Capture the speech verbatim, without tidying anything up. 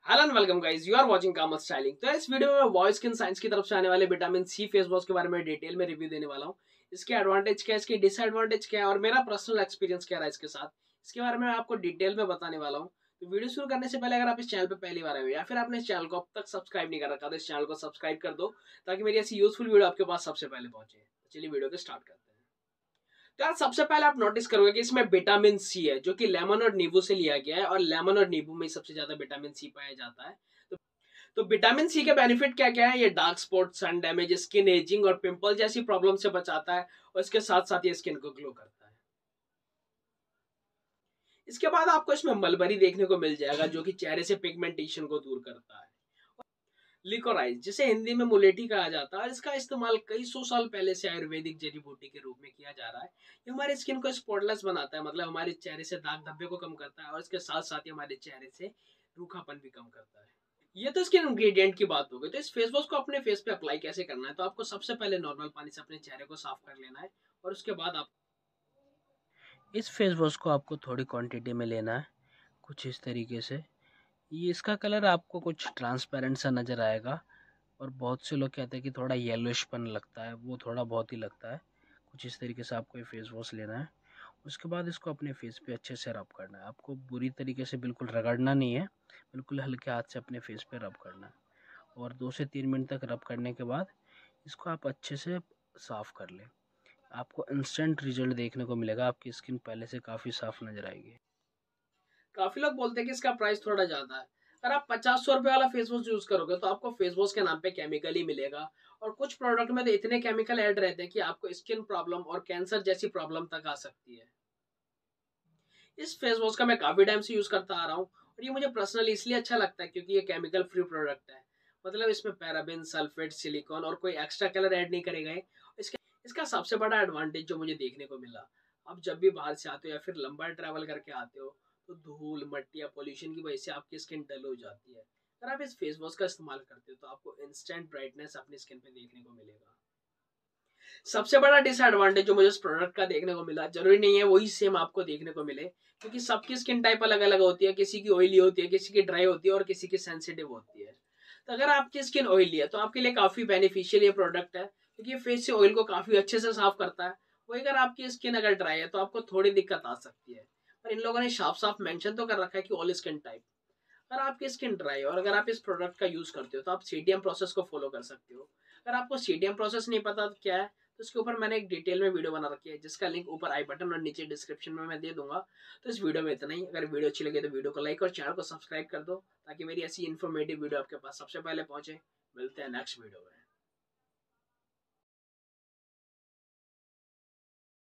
Hello and welcome guys, you are watching Kamath styling. तो इस video में मैं वॉइस स्किन साइंस की तरफ से आने वाले विटामिन सी फेस वॉश के बारे में डिटेल में रिव्यू देने वाला हूँ। इसके एडवांटेज क्या है, इसकी डिसएडवांटेज क्या है और मेरा पर्सनल एक्सपीरियंस क्या रहा है इसके साथ, इसके बारे में मैं आपको डिटेल में बताने वाला हूँ। तो वीडियो शुरू करने से पहले अगर आप इस चैनल पर पहली बार आए हो या फिर आपने इस चैनल को अब तक सब्सक्राइब नहीं कर रखा तो इस चैनल को सब्सक्राइब कर दो ताकि मेरी ऐसी यूजफुल वीडियो आपके पास सबसे पहले पहुंचे। चलिए वीडियो को स्टार्ट करते हैं। तो यार सबसे पहले आप नोटिस करोगे कि इसमें विटामिन सी है जो कि लेमन और नींबू से लिया गया है और लेमन और नींबू में सबसे ज्यादा विटामिन सी पाया जाता है। तो तो विटामिन सी के बेनिफिट क्या क्या है? ये dark spot, sun damage, skin ageing और पिंपल जैसी प्रॉब्लम से बचाता है और इसके साथ साथ ये स्किन को ग्लो करता है। इसके बाद आपको इसमें मलबरी देखने को मिल जाएगा जो कि चेहरे से पिगमेंटेशन को दूर करता है। लिकोराइज, जिसे हिंदी में मुलेठी कहा जाता है, और इसका इस्तेमाल कई सौ साल पहले से आयुर्वेदिक जड़ी बूटी के रूप में किया जा रहा है। ये हमारे स्किन को स्पॉटलेस बनाता है, मतलब हमारे चेहरे से दाग धब्बे को कम करता है और इसके साथ साथ ही हमारे चेहरे से रूखापन भी कम करता है। ये तो इसके इंग्रेडिएंट की बात हो गई। तो इस फेस वॉश को अपने फेस पे अप्लाई कैसे करना है? तो आपको सबसे पहले नॉर्मल पानी से अपने चेहरे को साफ कर लेना है और उसके बाद आप इस फेस वॉश को आपको थोड़ी क्वांटिटी में लेना है, कुछ इस तरीके से। ये इसका कलर आपको कुछ ट्रांसपेरेंट सा नज़र आएगा और बहुत से लोग कहते हैं कि थोड़ा येलोइशपन लगता है, वो थोड़ा बहुत ही लगता है। कुछ इस तरीके से आपको ये फेस वॉश लेना है। उसके बाद इसको अपने फेस पे अच्छे से रब करना है। आपको बुरी तरीके से बिल्कुल रगड़ना नहीं है, बिल्कुल हल्के हाथ से अपने फेस पे रब करना है और दो से तीन मिनट तक रब करने के बाद इसको आप अच्छे से साफ़ कर लें। आपको इंस्टेंट रिजल्ट देखने को मिलेगा, आपकी स्किन पहले से काफ़ी साफ नज़र आएगी। काफी लोग बोलते हैं कि इसका प्राइस थोड़ा ज्यादा है। अगर आप पचास सौ रुपए वाला फेस वॉश यूज करोगे तो आपको फेस वॉश के नाम पे केमिकल ही मिलेगा और कुछ प्रोडक्ट में तो इतने केमिकल ऐड रहते हैं कि आपको स्किन प्रॉब्लम और कैंसर जैसी प्रॉब्लम तक आ सकती है। इस फेस वॉश का मैं काफी टाइम से यूज करता आ रहा हूँ और ये मुझे पर्सनली इसलिए अच्छा लगता है क्योंकि ये केमिकल फ्री प्रोडक्ट है। मतलब इसमें पैराबेन, सल्फेट, सिलिकॉन और कोई एक्स्ट्रा कलर ऐड नहीं करे गए। इसका इसका सबसे बड़ा एडवांटेज जो मुझे देखने को मिला, आप जब भी बाहर से आते हो या फिर लंबा ट्रैवल करके आते हो तो धूल, मट्टी या पोल्यूशन की वजह से आपकी स्किन डल हो जाती है। अगर आप इस फेस वॉश का इस्तेमाल करते हो तो आपको इंस्टेंट ब्राइटनेस अपनी स्किन पे देखने को मिलेगा। सबसे बड़ा डिसएडवांटेज जो मुझे इस प्रोडक्ट का देखने को मिला, जरूरी नहीं है वही सेम आपको देखने को मिले क्योंकि सबकी स्किन टाइप अलग अलग होती है। किसी की ऑयली होती है, किसी की ड्राई होती है और किसी की सेंसिटिव होती है। तो अगर आपकी स्किन ऑयली है तो आपके लिए काफी बेनिफिशियल ये प्रोडक्ट है क्योंकि ये फेस से ऑयल को काफी अच्छे से साफ करता है। वही अगर आपकी स्किन अगर ड्राई है तो आपको थोड़ी दिक्कत आ सकती है। पर इन लोगों ने साफ साफ मेंशन तो कर रखा है कि ऑल स्किन टाइप। अगर आपकी स्किन ड्राई है और अगर आप इस प्रोडक्ट का यूज करते हो तो आप सीडीएम प्रोसेस को फॉलो कर सकते हो। अगर आपको सीडीएम प्रोसेस नहीं पता तो क्या है, तो इसके ऊपर मैंने एक डिटेल में वीडियो बना रखी है जिसका लिंक ऊपर आई बटन और नीचे डिस्क्रिप्शन में मैं दे दूंगा। तो इस वीडियो में इतना ही। अगर वीडियो अच्छी लगे तो वीडियो को लाइक और चैनल को सब्सक्राइब कर दो ताकि मेरी ऐसी इन्फॉर्मेटिव वीडियो आपके पास सबसे पहले पहुंचे। मिलते हैं नेक्स्ट वीडियो में।